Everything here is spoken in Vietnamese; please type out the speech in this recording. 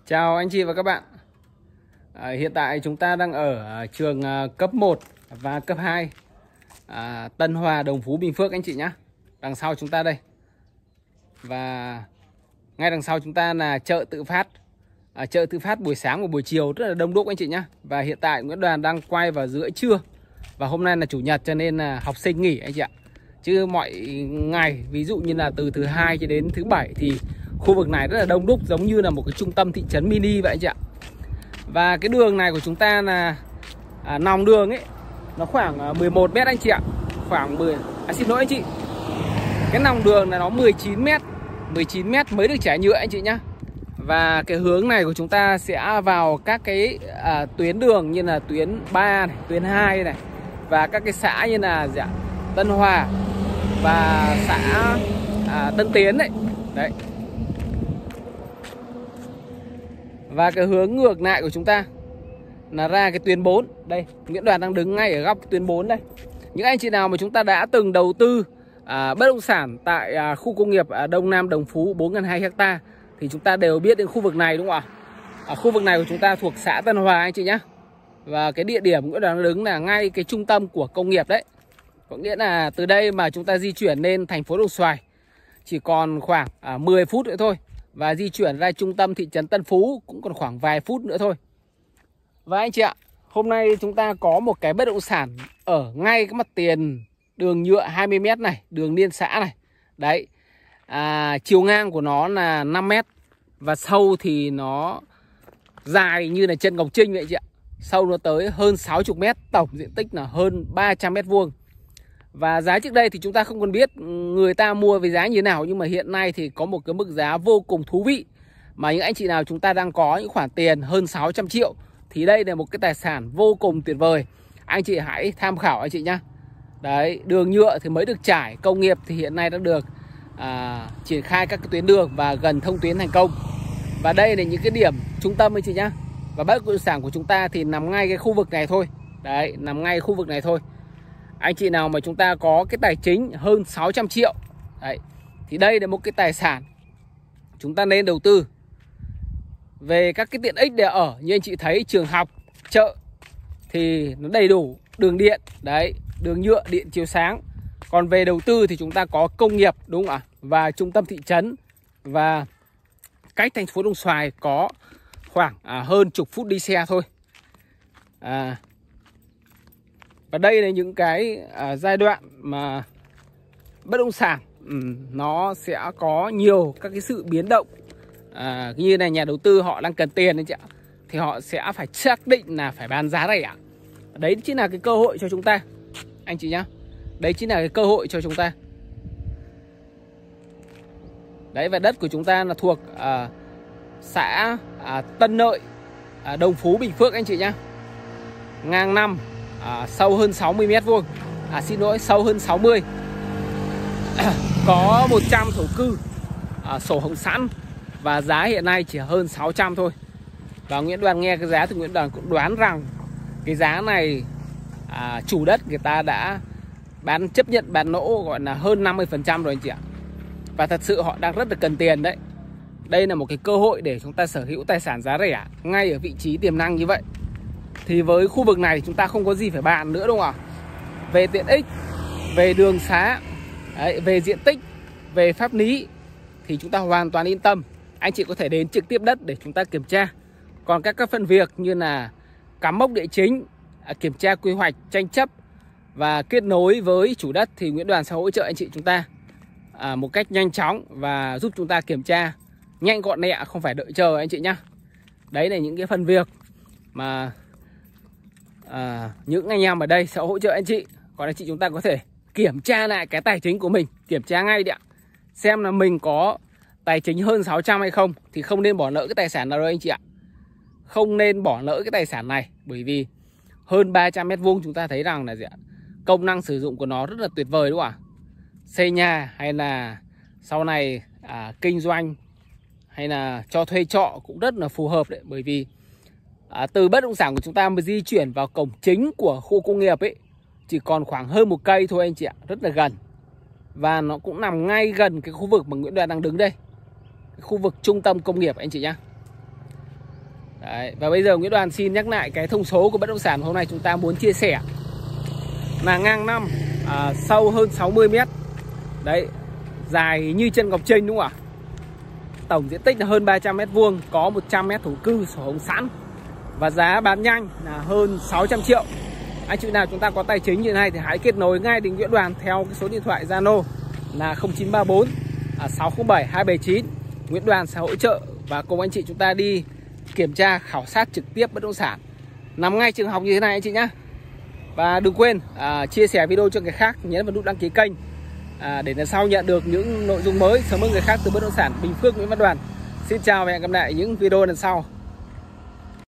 Chào anh chị và các bạn. Hiện tại chúng ta đang ở trường cấp 1 và cấp 2 Tân Hòa, Đồng Phú, Bình Phước anh chị nhé. Đằng sau chúng ta đây. Và ngay đằng sau chúng ta là chợ tự phát. Chợ tự phát buổi sáng và buổi chiều rất là đông đúc anh chị nhé. Và hiện tại Nguyễn Đoàn đang quay vào giữa trưa. Và hôm nay là chủ nhật cho nên là học sinh nghỉ anh chị ạ. Chứ mọi ngày, ví dụ như là từ thứ hai cho đến thứ bảy thì khu vực này rất là đông đúc, giống như là một cái trung tâm thị trấn mini vậy anh chị ạ. Và cái đường này của chúng ta là nòng đường ấy, nó khoảng 11 mét anh chị ạ. Khoảng 10, xin lỗi anh chị, cái nòng đường là nó 19 mét 19 mét mới được trải nhựa anh chị nhá. Và cái hướng này của chúng ta sẽ vào các cái tuyến đường như là tuyến 3 này, tuyến 2 này. Và các cái xã như là Tân Hòa và xã Tân Tiến đấy. Đấy. Và cái hướng ngược lại của chúng ta là ra cái tuyến 4. Đây, Nguyễn Đoàn đang đứng ngay ở góc tuyến 4 đây. Những anh chị nào mà chúng ta đã từng đầu tư bất động sản tại khu công nghiệp Đông Nam Đồng Phú 4.200 ha thì chúng ta đều biết đến khu vực này đúng không ạ? Khu vực này của chúng ta thuộc xã Tân Hòa anh chị nhé. Và cái địa điểm Nguyễn Đoàn đang đứng là ngay cái trung tâm của công nghiệp đấy. Có nghĩa là từ đây mà chúng ta di chuyển lên thành phố Đồng Xoài chỉ còn khoảng 10 phút nữa thôi. Và di chuyển ra trung tâm thị trấn Tân Phú cũng còn khoảng vài phút nữa thôi. Và anh chị ạ, hôm nay chúng ta có một cái bất động sản ở ngay cái mặt tiền đường nhựa 20 mét này, đường liên xã này. Đấy, chiều ngang của nó là 5 mét. Và sâu thì nó dài như là chân Ngọc Trinh vậy chị ạ. Sâu nó tới hơn 60 mét, tổng diện tích là hơn 300 mét vuông. Và giá trước đây thì chúng ta không còn biết người ta mua với giá như thế nào. Nhưng mà hiện nay thì có một cái mức giá vô cùng thú vị. Mà những anh chị nào chúng ta đang có những khoản tiền hơn 600 triệu thì đây là một cái tài sản vô cùng tuyệt vời. Anh chị hãy tham khảo anh chị nhá. Đấy, đường nhựa thì mới được trải, công nghiệp thì hiện nay đã được triển khai các cái tuyến đường và gần thông tuyến thành công. Và đây là những cái điểm trung tâm anh chị nhá. Và bất động sản của chúng ta thì nằm ngay cái khu vực này thôi. Đấy, nằm ngay khu vực này thôi. Anh chị nào mà chúng ta có cái tài chính hơn 600 triệu đấy, thì đây là một cái tài sản chúng ta nên đầu tư. Về các cái tiện ích để ở như anh chị thấy, trường học, chợ thì nó đầy đủ, đường điện, đấy, đường nhựa, điện chiếu sáng. Còn về đầu tư thì chúng ta có công nghiệp đúng không ạ? Và trung tâm thị trấn. Và cách thành phố Đồng Xoài có khoảng hơn chục phút đi xe thôi. Và đây là những cái giai đoạn mà bất động sản nó sẽ có nhiều các cái sự biến động. Như này nhà đầu tư họ đang cần tiền đấy chị ạ, thì họ sẽ phải xác định là phải bán giá rẻ. Đấy chính là cái cơ hội cho chúng ta anh chị nhá. Đấy chính là cái cơ hội cho chúng ta. Đấy, và đất của chúng ta là thuộc xã Tân Lợi, Đồng Phú, Bình Phước anh chị nhá. Ngang năm, sâu hơn 60 mét vuông. Xin lỗi, sâu hơn 60. Có 100 thổ cư, sổ hồng sẵn. Và giá hiện nay chỉ hơn 600 thôi. Và Nguyễn Đoàn nghe cái giá thì Nguyễn Đoàn cũng đoán rằng cái giá này chủ đất người ta đã chấp nhận bán lỗ gọi là hơn 50% rồi anh chị ạ. Và thật sự họ đang rất là cần tiền đấy. Đây là một cái cơ hội để chúng ta sở hữu tài sản giá rẻ ngay ở vị trí tiềm năng như vậy. Thì với khu vực này chúng ta không có gì phải bàn nữa đúng không ạ? Về tiện ích, về đường xá, đấy, về diện tích, về pháp lý thì chúng ta hoàn toàn yên tâm. Anh chị có thể đến trực tiếp đất để chúng ta kiểm tra. Còn các phần việc như là cắm mốc địa chính, kiểm tra quy hoạch, tranh chấp và kết nối với chủ đất thì Nguyễn Đoàn sẽ hỗ trợ anh chị chúng ta một cách nhanh chóng và giúp chúng ta kiểm tra nhanh gọn lẹ, không phải đợi chờ anh chị nhá. Đấy là những cái phần việc mà những anh em ở đây sẽ hỗ trợ anh chị. Còn anh chị chúng ta có thể kiểm tra lại cái tài chính của mình, kiểm tra ngay đi ạ. Xem là mình có tài chính hơn 600 hay không. Thì không nên bỏ lỡ cái tài sản nào đâu anh chị ạ. Không nên bỏ lỡ cái tài sản này. Bởi vì hơn 300 mét vuông chúng ta thấy rằng là công năng sử dụng của nó rất là tuyệt vời đúng không ạ? Xây nhà hay là sau này kinh doanh hay là cho thuê trọ cũng rất là phù hợp đấy. Bởi vì từ bất động sản của chúng ta mà di chuyển vào cổng chính của khu công nghiệp ấy chỉ còn khoảng hơn 1 cây thôi anh chị ạ. Rất là gần. Và nó cũng nằm ngay gần cái khu vực mà Nguyễn Đoàn đang đứng đây, cái khu vực trung tâm công nghiệp anh chị nhá. Đấy. Và bây giờ Nguyễn Đoàn xin nhắc lại cái thông số của bất động sản hôm nay chúng ta muốn chia sẻ. Là ngang năm, sâu hơn 60 mét. Đấy, dài như chân ngọc chênh đúng không ạ? Tổng diện tích là hơn 300 mét vuông, có 100 mét thổ cư sổ hồng sẵn. Và giá bán nhanh là hơn 600 triệu. Anh chị nào chúng ta có tài chính như thế này thì hãy kết nối ngay đến Nguyễn Đoàn theo cái số điện thoại Zalo là 0934 607 279. Nguyễn Đoàn sẽ hỗ trợ và cùng anh chị chúng ta đi kiểm tra khảo sát trực tiếp bất động sản nằm ngay trường học như thế này anh chị nhá. Và đừng quên chia sẻ video cho người khác, nhấn vào nút đăng ký kênh để lần sau nhận được những nội dung mới sớm hơn người khác từ bất động sản Bình Phước Nguyễn Văn Đoàn. Xin chào và hẹn gặp lại những video lần sau.